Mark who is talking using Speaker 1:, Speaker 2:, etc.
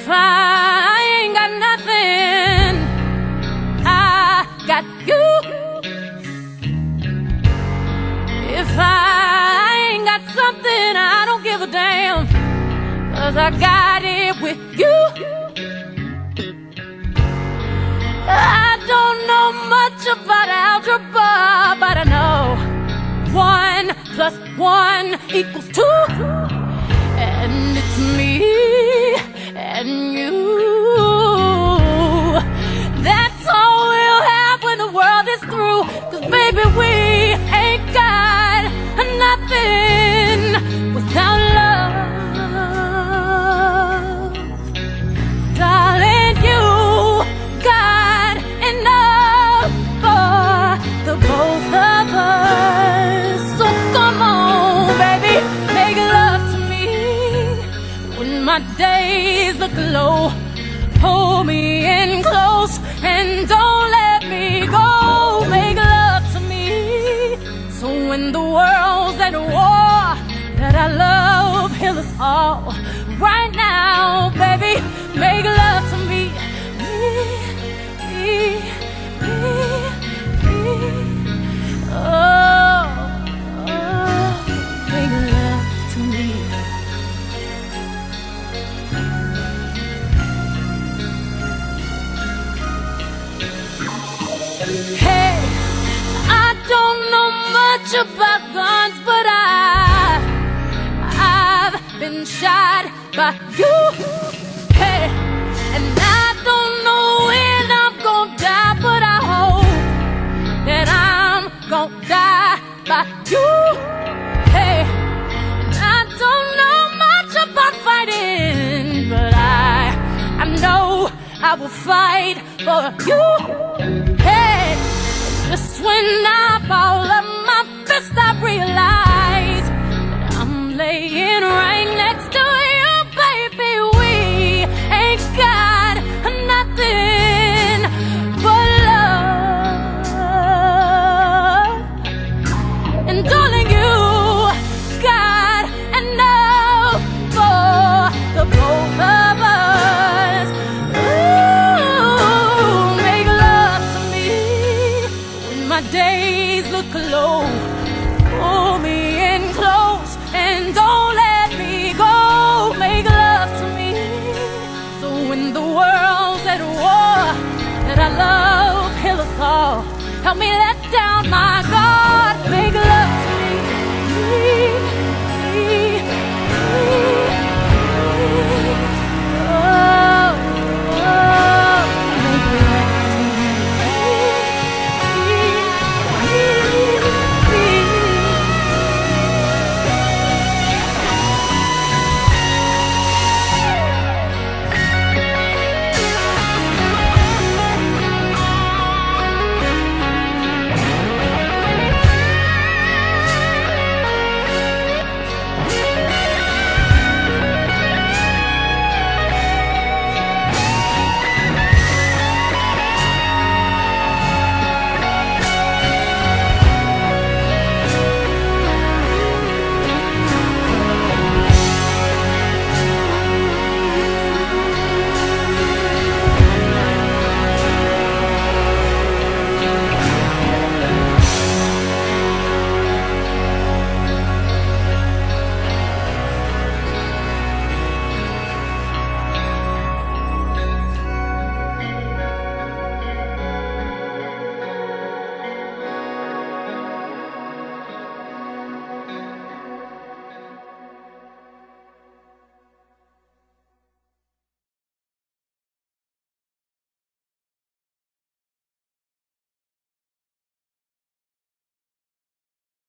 Speaker 1: I ain't got nothing, I got you. If I ain't got something, I don't give a damn, 'cause I got it with you. I don't know much about algebra, but I know 1 plus 1 equals 2. And it's me and you. That's all we'll have when the world is through. 'Cause baby, we ain't got nothing without love. Darling, you got enough for the both of us. So come on, baby, make love to me when my days look low. Hold me in close and don't let me go. Make love to me so when the world's at war, that our love heal us all. Right now, baby, make love to me. Oh, make love to me. Hey, I don't know much about guns, but I've been shot by you. Hey, and I don't know when I'm gonna die, but I hope that I'm gonna die by you. Hey, and I don't know much about fighting, but I know I will fight for you. Hey, just when I fall up my fist, I realize that I'm laying right next to you, baby. We ain't got nothing but love. And darling, you got enough for the both of us. Ooh, make love to me when my days look low. Pull me in close and don't let me go. Make love to me so when the world's at war, that our love heal us all. Help me let down my guard.